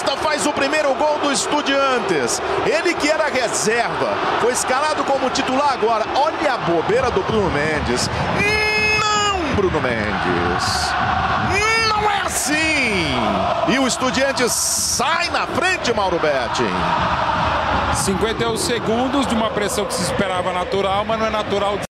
Costa faz o primeiro gol do Estudiantes. Ele que era reserva, foi escalado como titular agora. Olha a bobeira do Bruno Mendes. Não, Bruno Mendes. Não é assim. E o Estudiantes sai na frente, Mauro Betting. 51 segundos de uma pressão que se esperava natural, mas não é natural.